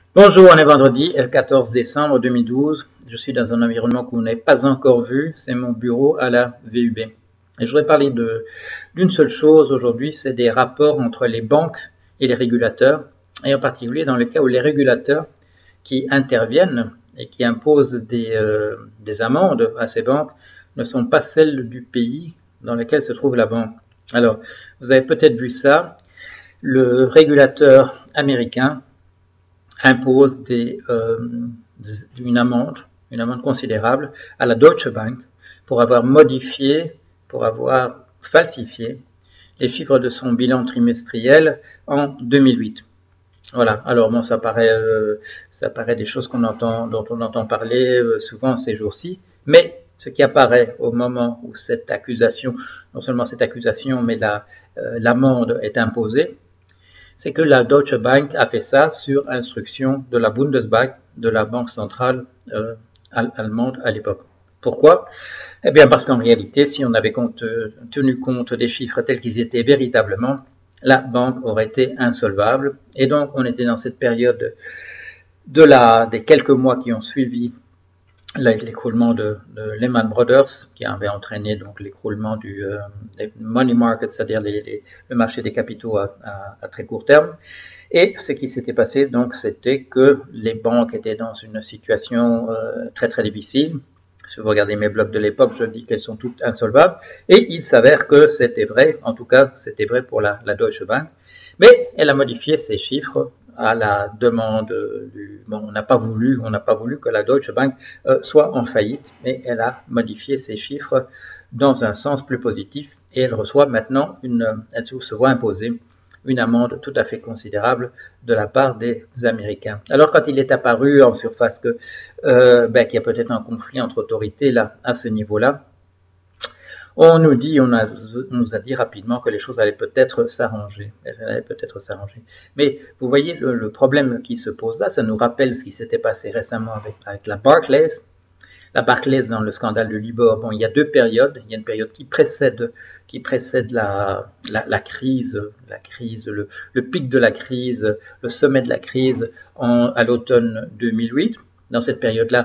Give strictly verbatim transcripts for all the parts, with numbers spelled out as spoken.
Bonjour, on est vendredi quatorze décembre deux mille douze. Je suis dans un environnement que vous n'avez pas encore vu, c'est mon bureau à la V U B. Et je voudrais parler d'une seule chose aujourd'hui, c'est des rapports entre les banques et les régulateurs, et en particulier dans le cas où les régulateurs qui interviennent et qui imposent des, euh, des amendes à ces banques ne sont pas celles du pays dans lequel se trouve la banque. Alors, vous avez peut-être vu ça, le régulateur américain impose des, euh, une amende, une amende considérable à la Deutsche Bank pour avoir modifié, pour avoir falsifié les chiffres de son bilan trimestriel en deux mille huit. Voilà. Alors bon, ça paraît, euh, ça paraît des choses qu'on entend, dont on entend parler euh, souvent ces jours-ci, mais ce qui apparaît au moment où cette accusation, non seulement cette accusation, mais la, euh, l'amende est imposée, c'est que la Deutsche Bank a fait ça sur instruction de la Bundesbank, de la Banque centrale euh, allemande à l'époque. Pourquoi? Eh bien parce qu'en réalité, si on avait compte, tenu compte des chiffres tels qu'ils étaient véritablement, la banque aurait été insolvable. Et donc on était dans cette période de la, des quelques mois qui ont suivi l'écroulement de, de Lehman Brothers, qui avait entraîné donc l'écroulement du euh, des money market, c'est-à-dire les, les, le marché des capitaux à, à, à très court terme. Et ce qui s'était passé, donc, c'était que les banques étaient dans une situation euh, très très difficile. Si vous regardez mes blogs de l'époque, je dis qu'elles sont toutes insolvables. Et il s'avère que c'était vrai, en tout cas, c'était vrai pour la, la Deutsche Bank. Mais elle a modifié ces chiffres à la demande du... Bon, on n'a pas voulu, on n'a pas voulu que la Deutsche Bank euh, soit en faillite, mais elle a modifié ces chiffres dans un sens plus positif et elle reçoit maintenant une, elle se voit imposer une amende tout à fait considérable de la part des Américains. Alors quand il est apparu en surface que euh, ben, qu'il y a peut-être un conflit entre autorités là à ce niveau-là, on nous dit, on, a, on nous a dit rapidement que les choses allaient peut-être s'arranger. Elles allaient peut-être s'arranger. Mais vous voyez, le, le problème qui se pose là, ça nous rappelle ce qui s'était passé récemment avec, avec la Barclays. La Barclays dans le scandale de Libor. Bon, il y a deux périodes. Il y a une période qui précède, qui précède la, la, la crise, la crise, le, le pic de la crise, le sommet de la crise en, à l'automne deux mille huit. Dans cette période-là,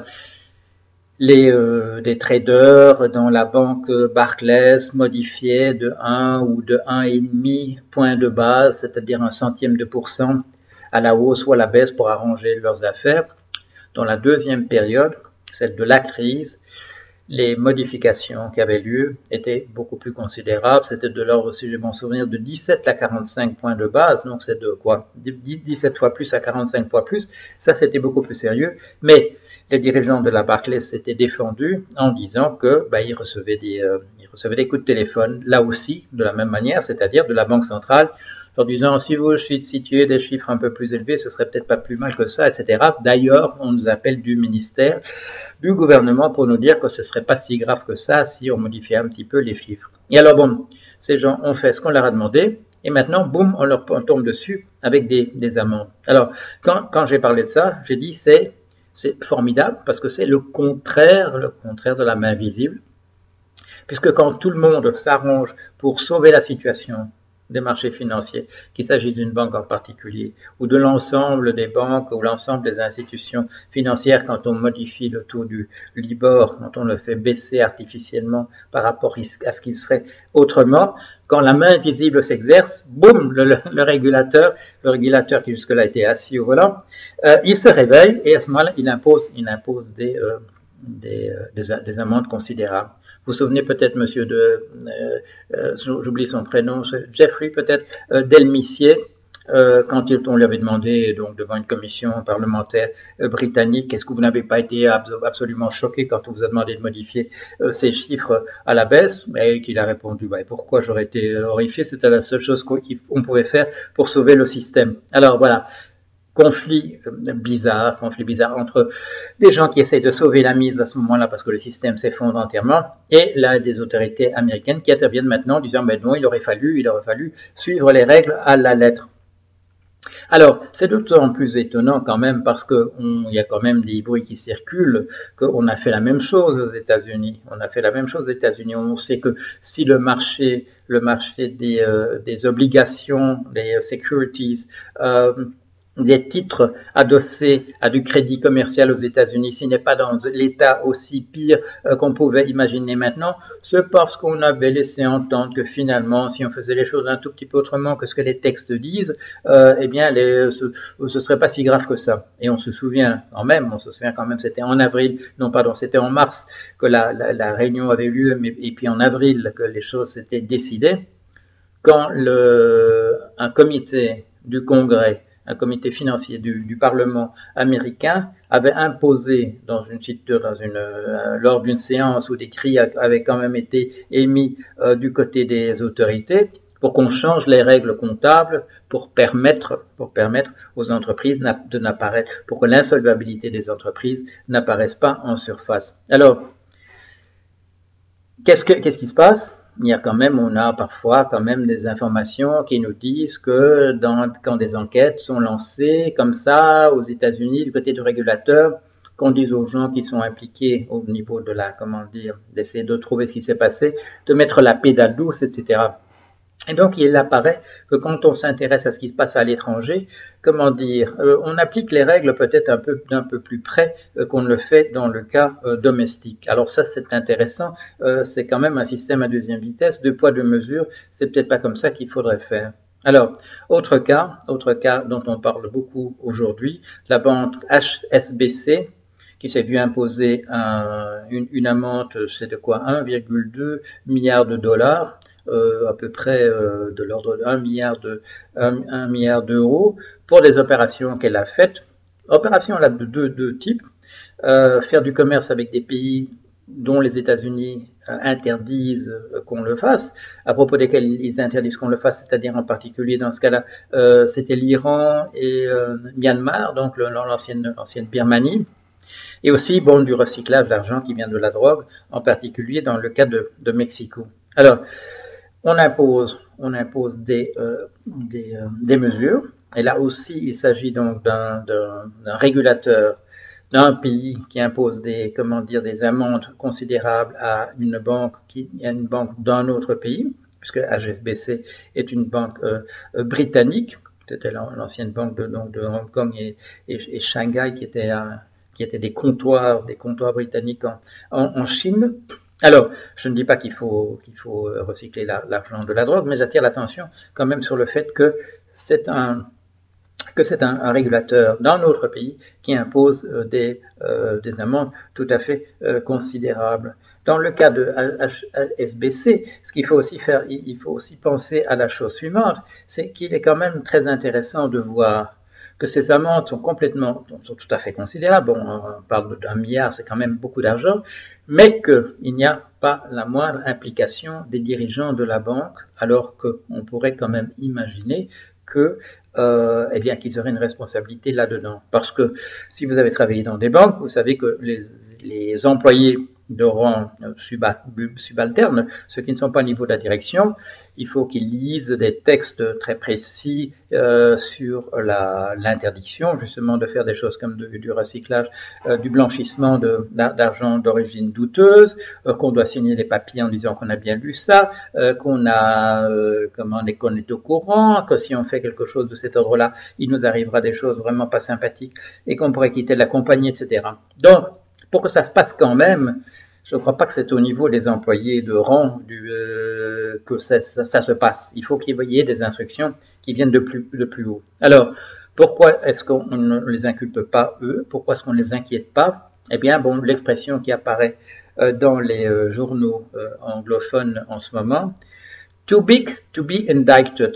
les euh, des traders dans la banque Barclays modifiaient de un ou de un virgule cinq point de base, c'est-à-dire un centième de pourcent à la hausse ou à la baisse pour arranger leurs affaires. Dans la deuxième période, celle de la crise, les modifications qui avaient lieu étaient beaucoup plus considérables. C'était de l'ordre, si j'ai bon souvenir, de dix-sept à quarante-cinq points de base. Donc c'est de quoi dix-sept fois plus à quarante-cinq fois plus. Ça, c'était beaucoup plus sérieux. Mais les dirigeants de la Barclays s'étaient défendus en disant que bah, ils recevaient des, euh, ils recevaient des coups de téléphone, là aussi, de la même manière, c'est-à-dire de la Banque centrale, en disant si vous situez des chiffres un peu plus élevés, ce serait peut-être pas plus mal que ça, et cetera. D'ailleurs, on nous appelle du ministère, du gouvernement pour nous dire que ce serait pas si grave que ça si on modifiait un petit peu les chiffres. Et alors bon, ces gens ont fait ce qu'on leur a demandé, et maintenant, boum, on leur on tombe dessus avec des, des amendes. Alors, quand, quand j'ai parlé de ça, j'ai dit c'est c'est formidable parce que c'est le contraire, le contraire de la main visible, puisque quand tout le monde s'arrange pour sauver la situation des marchés financiers, qu'il s'agisse d'une banque en particulier, ou de l'ensemble des banques ou l'ensemble des institutions financières, quand on modifie le taux du Libor, quand on le fait baisser artificiellement par rapport à ce qu'il serait autrement, quand la main visible s'exerce, boum, le, le, le régulateur, le régulateur qui jusque-là était assis au volant, euh, il se réveille et à ce moment-là, il impose, il impose des, euh, des, euh, des, des amendes considérables. Vous vous souvenez peut-être, monsieur de, euh, euh, j'oublie son prénom, Jeffrey peut-être, euh, Delmissier, euh, quand on lui avait demandé, donc devant une commission parlementaire euh, britannique, est-ce que vous n'avez pas été absolument choqué quand on vous a demandé de modifier euh, ces chiffres à la baisse, et qu'il a répondu, bah, pourquoi j'aurais été horrifié, c'était la seule chose qu'on pouvait faire pour sauver le système. Alors voilà. Conflit bizarre, conflit bizarre entre des gens qui essayent de sauver la mise à ce moment-là parce que le système s'effondre entièrement et là des autorités américaines qui interviennent maintenant en disant mais non, il aurait fallu, il aurait fallu suivre les règles à la lettre. Alors, c'est d'autant plus étonnant quand même parce qu'il y a quand même des bruits qui circulent qu'on a fait la même chose aux États-Unis. On a fait la même chose aux États-Unis. On sait que si le marché, le marché des, euh, des obligations, des securities, euh, des titres adossés à du crédit commercial aux États-Unis, s'il n'est pas dans l'état aussi pire euh, qu'on pouvait imaginer maintenant, c'est parce qu'on avait laissé entendre que finalement, si on faisait les choses un tout petit peu autrement que ce que les textes disent, euh, eh bien, les, ce ne serait pas si grave que ça. Et on se souvient quand même, on se souvient quand même, c'était en avril, non pardon, c'était en mars que la, la, la réunion avait eu lieu, mais, et puis en avril que les choses s'étaient décidées, quand le, un comité du Congrès, un comité financier du, du Parlement américain avait imposé dans une, dans une, euh, lors d'une séance où des cris avaient quand même été émis euh, du côté des autorités pour qu'on change les règles comptables pour permettre, pour permettre aux entreprises de n'apparaître, pour que l'insolvabilité des entreprises n'apparaisse pas en surface. Alors, qu'est-ce, que, qu'est-ce qui se passe? Il y a quand même, on a parfois quand même des informations qui nous disent que dans, quand des enquêtes sont lancées comme ça aux États-Unis du côté du régulateur, qu'on dise aux gens qui sont impliqués au niveau de la, comment dire, d'essayer de trouver ce qui s'est passé, de mettre la pédale douce, et cetera. Et donc, il apparaît que quand on s'intéresse à ce qui se passe à l'étranger, comment dire, euh, on applique les règles peut-être un peu d'un peu plus près euh, qu'on ne le fait dans le cas euh, domestique. Alors ça, c'est intéressant. Euh, c'est quand même un système à deuxième vitesse, deux poids, deux mesures. C'est peut-être pas comme ça qu'il faudrait faire. Alors, autre cas, autre cas dont on parle beaucoup aujourd'hui, la banque H S B C, qui s'est vu imposer un, une, une amende, c'est de quoi, un virgule deux milliard de dollars. Euh, à peu près euh, de l'ordre d'un milliard de un milliard d'euros pour des opérations qu'elle a faites. Opérations là de deux, deux types. Euh, faire du commerce avec des pays dont les États-Unis euh, interdisent euh, qu'on le fasse, à propos desquels ils interdisent qu'on le fasse, c'est-à-dire en particulier dans ce cas-là, euh, c'était l'Iran et euh, Myanmar, donc l'ancienne l'ancienne Birmanie. Et aussi, bon, du recyclage d'argent qui vient de la drogue, en particulier dans le cas de, de Mexico. Alors, on impose, on impose des, euh, des, euh, des mesures, et là aussi il s'agit donc d'un régulateur d'un pays qui impose des, comment dire, des amendes considérables à une banque qui à une banque d'un autre pays, puisque H S B C est une banque euh, britannique, c'était l'ancienne banque de, donc, de Hong Kong et, et, et Shanghai qui étaient, euh, qui étaient des comptoirs, des comptoirs britanniques en, en, en Chine. Alors, je ne dis pas qu'il faut, qu'il faut recycler l'argent de la drogue, mais j'attire l'attention quand même sur le fait que c'est un, que c'est un, un régulateur dans notre pays qui impose euh, des, euh, des amendes tout à fait euh, considérables. Dans le cas de H S B C, ce qu'il faut aussi faire, il faut aussi penser à la chose suivante, c'est qu'il est quand même très intéressant de voir que ces amendes sont complètement, sont tout à fait considérables. Bon, on parle d'un milliard, c'est quand même beaucoup d'argent, mais qu'il n'y a pas la moindre implication des dirigeants de la banque, alors qu'on pourrait quand même imaginer que, euh, eh bien, qu'ils auraient une responsabilité là-dedans. Parce que si vous avez travaillé dans des banques, vous savez que les, les employés de rang subalterne, ceux qui ne sont pas au niveau de la direction, il faut qu'ils lisent des textes très précis euh, sur l'interdiction justement de faire des choses comme de, du recyclage, euh, du blanchissement d'argent d'origine douteuse, euh, qu'on doit signer des papiers en disant qu'on a bien lu ça, euh, qu'on a, euh, comment on est, qu'on est au courant, que si on fait quelque chose de cet ordre-là, il nous arrivera des choses vraiment pas sympathiques et qu'on pourrait quitter la compagnie, et cetera. Donc, pour que ça se passe quand même, je ne crois pas que c'est au niveau des employés de rang du, euh, que ça, ça, ça se passe. Il faut qu'il y ait des instructions qui viennent de plus, de plus haut. Alors, pourquoi est-ce qu'on ne les inculpe pas eux? Pourquoi est-ce qu'on ne les inquiète pas? Eh bien, bon, l'expression qui apparaît euh, dans les euh, journaux euh, anglophones en ce moment, too big to be indicted.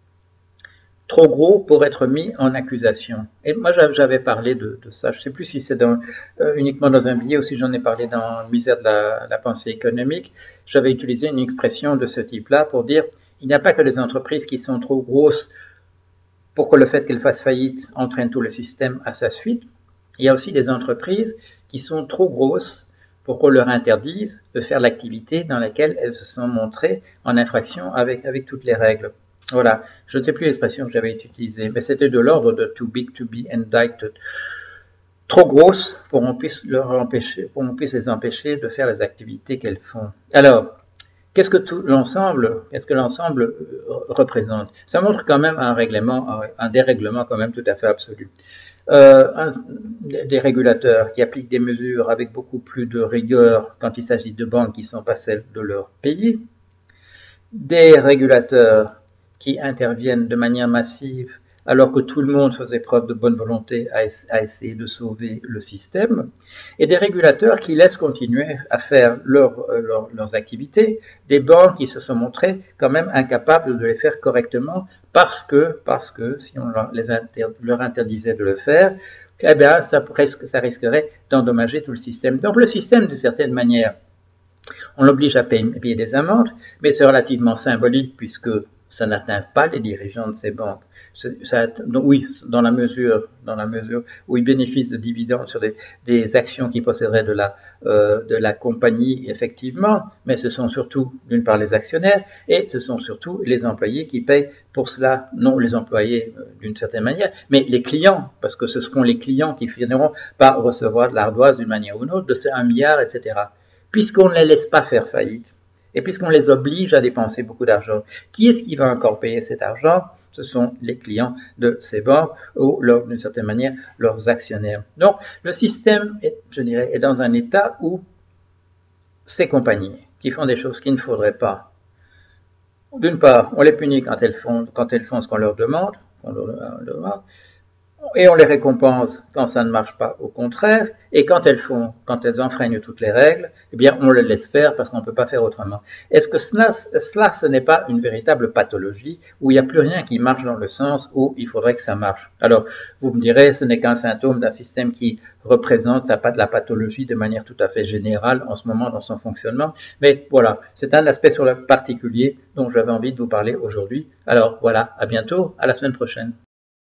Trop gros pour être mis en accusation. Et moi, j'avais parlé de, de ça. Je ne sais plus si c'est euh, uniquement dans un billet ou si j'en ai parlé dans Misère de la, la pensée économique. J'avais utilisé une expression de ce type-là pour dire il n'y a pas que les entreprises qui sont trop grosses pour que le fait qu'elles fassent faillite entraîne tout le système à sa suite. Il y a aussi des entreprises qui sont trop grosses pour qu'on leur interdise de faire l'activité dans laquelle elles se sont montrées en infraction avec, avec toutes les règles. Voilà, je ne sais plus l'expression que j'avais utilisée, mais c'était de l'ordre de too big to be indicted. Trop grosse pour qu'on puisse leur empêcher, pour qu'on puisse les empêcher de faire les activités qu'elles font. Alors, qu'est-ce que tout l'ensemble, qu'est-ce que l'ensemble représente? Ça montre quand même un règlement, un dérèglement quand même tout à fait absolu. Euh, un, des régulateurs qui appliquent des mesures avec beaucoup plus de rigueur quand il s'agit de banques qui ne sont pas celles de leur pays, des régulateurs qui interviennent de manière massive alors que tout le monde faisait preuve de bonne volonté à, à essayer de sauver le système, et des régulateurs qui laissent continuer à faire leur, leur, leurs activités, des banques qui se sont montrées quand même incapables de les faire correctement parce que, parce que si on leur, les inter, leur interdisait de le faire, eh bien, ça, presque, ça risquerait d'endommager tout le système. Donc le système, d'une certaine manière, on l'oblige à payer, à payer des amendes, mais c'est relativement symbolique puisque ça n'atteint pas les dirigeants de ces banques. Ça, donc oui, dans la mesure, dans la mesure où ils bénéficient de dividendes sur des, des actions qu'ils posséderaient de la, euh, de la compagnie, effectivement, mais ce sont surtout, d'une part, les actionnaires, et ce sont surtout les employés qui payent pour cela, non les employés euh, d'une certaine manière, mais les clients, parce que ce seront les clients qui finiront par recevoir de l'ardoise d'une manière ou d'une autre, de ces un milliard, et cetera. Puisqu'on ne les laisse pas faire faillite, et puisqu'on les oblige à dépenser beaucoup d'argent, qui est-ce qui va encore payer cet argent? Ce sont les clients de ces banques ou, d'une certaine manière, leurs actionnaires. Donc, le système, est, je dirais, est dans un état où ces compagnies qui font des choses qu'il ne faudrait pas, d'une part, on les punit quand elles font, quand elles font ce qu'on leur demande, qu'on leur demande, et on les récompense quand ça ne marche pas, au contraire, et quand elles font, quand elles enfreignent toutes les règles, eh bien on les laisse faire parce qu'on ne peut pas faire autrement. Est-ce que cela, cela ce n'est pas une véritable pathologie où il n'y a plus rien qui marche dans le sens où il faudrait que ça marche? Alors, vous me direz, ce n'est qu'un symptôme d'un système qui représente ça, pas de la pathologie de manière tout à fait générale en ce moment dans son fonctionnement, mais voilà, c'est un aspect sur le particulier dont j'avais envie de vous parler aujourd'hui. Alors voilà, à bientôt, à la semaine prochaine.